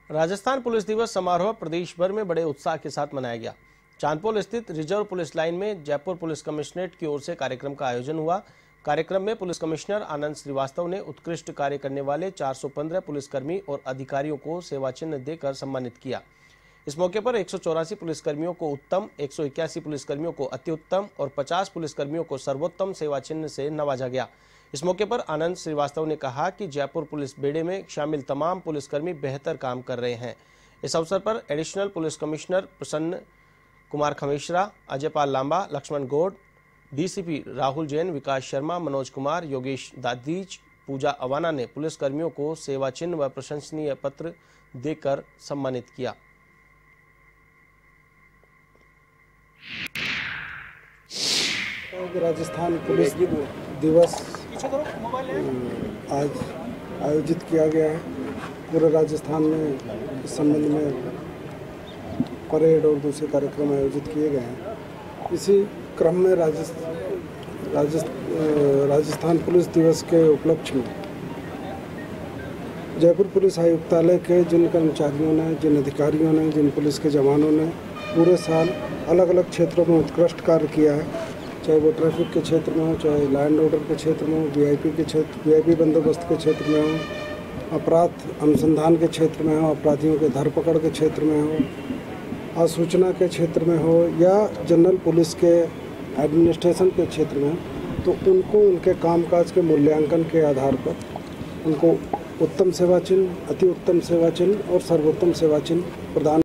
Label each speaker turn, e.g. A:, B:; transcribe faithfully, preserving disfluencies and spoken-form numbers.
A: Rajasthan police दिवस समारोह प्रदेश भर में बड़े उत्साह के साथ मनाया गया। चांदपोल स्थित रिजर्व पुलिस लाइन में जयपुर पुलिस कमिश्नरेट की ओर से कार्यक्रम का आयोजन हुआ। कार्यक्रम में पुलिस कमिश्नर आनंद श्रीवास्तव ने उत्कृष्ट कार्य करने वाले चार सौ पंद्रह पुलिसकर्मी और अधिकारियों को सेवा चिन्ह देकर सम्मानित किया। इस मौके पर एक सौ चौरासी पुलिसकर्मियों को उत्तम, एक सौ इक्यासी पुलिसकर्मियों को अति उत्तम और पचास पुलिसकर्मियों को सर्वोत्तम सेवा चिन्ह से नवाजा गया। इस मौके पर आनंद श्रीवास्तव ने कहा कि जयपुर पुलिस बेड़े में शामिल तमाम पुलिसकर्मी बेहतर काम कर रहे हैं। इस अवसर पर additional police commissioner Prasanna Kumar Khameshra, Ajay Pal Lamba, Laxman Gaur, DCP Rahul Jain, Vikas Sharma, Manoj Kumar, Yogesh Dadhich, Pooja Awana ने पुलिसकर्मियों को सेवा चिन्ह व प्रशंसनीय पत्र देकर सम्मानित किया।
B: राजस्थान पुलिस दिवस आज आयोजित किया गया है। पूरे राजस्थान में इस संबंध में परेड और दूसरे कार्यक्रम आयोजित किए गए हैं। इसी क्रम में राजस्थान राजस्थान पुलिस दिवस के उपलक्ष्य में जयपुर पुलिस आयुक्तालय के जिन कर्मचारियों ने, जिन अधिकारियों ने, जिन पुलिस के जवानों ने पूरे साल अलग अलग क्षेत्रों में उत्कृष्ट कार्य किया है, चाहे वो ट्रैफिक के क्षेत्र में हो, चाहे लैंड ऑर्डर के क्षेत्र में हो, वीआईपी के क्षेत्र वीआईपी बंदोबस्त के क्षेत्र में हो, अपराध अनुसंधान के क्षेत्र में हो, अपराधियों के धरपकड़ के क्षेत्र में हो, आसूचना के क्षेत्र में हो या जनरल पुलिस के एडमिनिस्ट्रेशन के क्षेत्र में हो, तो उनको उनके कामकाज के मूल्यांकन के आधार पर उनको उत्तम सेवा चिन्ह, अति उत्तम सेवा चिन्ह और सर्वोत्तम सेवा चिन्ह प्रदान